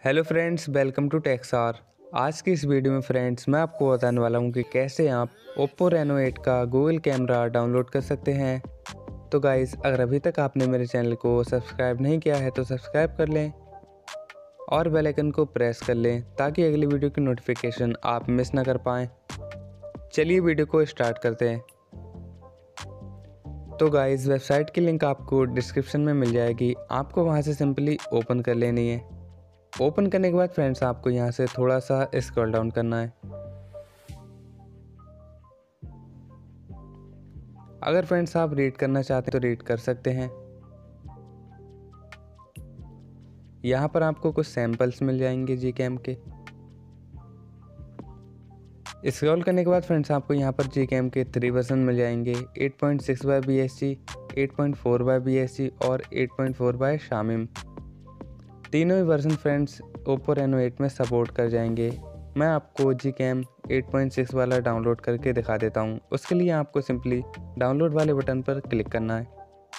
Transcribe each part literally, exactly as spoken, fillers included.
Hello friends, welcome to टेक्सार। आज की इस वीडियो में फ्रेंड्स मैं आपको बताने वाला हूँ कि कैसे आप ओप्पो रेनो एट का गूगल कैमरा डाउनलोड कर सकते हैं। तो गाइस, अगर अभी तक आपने मेरे चैनल को सब्सक्राइब नहीं किया है तो सब्सक्राइब कर लें और बेल आइकन को प्रेस कर लें ताकि अगली वीडियो की नोटिफिकेशन आप मिस ना कर पाएँ। चलिए वीडियो को स्टार्ट करते हैं। तो गाइस, वेबसाइट की लिंक आपको डिस्क्रिप्शन में मिल जाएगी। आपको वहाँ से सिंपली ओपन कर लेनी है। ओपन करने के बाद फ्रेंड्स आपको यहाँ से थोड़ा सा स्क्रॉल डाउन करना है। अगर फ्रेंड्स आप रीड करना चाहते हैं तो रीड कर सकते हैं। यहाँ पर आपको कुछ सैंपल्स मिल जाएंगे जी कैम के। स्क्रॉल करने के बाद फ्रेंड्स आपको यहाँ पर जी कैम के थ्री वर्जन मिल जाएंगे, eight point six by B S C, eight point four by B S C और eight point four by Shamim. तीनों ही version friends Oppo Reno eight में सपोर्ट कर जाएंगे। मैं आपको G cam eight point six वाला डाउनलोड करके दिखा देता हूँ। उसके लिए आपको सिंपली डाउनलोड वाले बटन पर क्लिक करना है।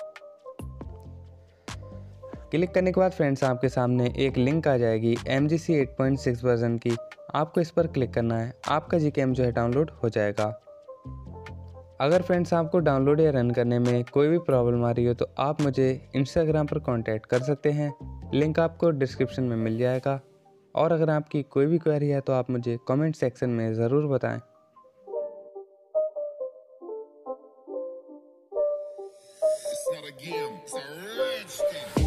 क्लिक करने के बाद फ्रेंड्स आपके सामने एक लिंक आ जाएगी M G C eight point six version की। आपको इस पर क्लिक करना है। आपका जी कैम जो है डाउनलोड हो जाएगा। अगर फ्रेंड्स आपको डाउनलोड या रन करने में कोई भी प्रॉब्लम आ रही हो तो आप मुझे इंस्टाग्राम पर कांटेक्ट कर सकते हैं। लिंक आपको डिस्क्रिप्शन में मिल जाएगा। और अगर आपकी कोई भी क्वेरी है तो आप मुझे कमेंट सेक्शन में ज़रूर बताएं। It's not a game, it's a rich thing.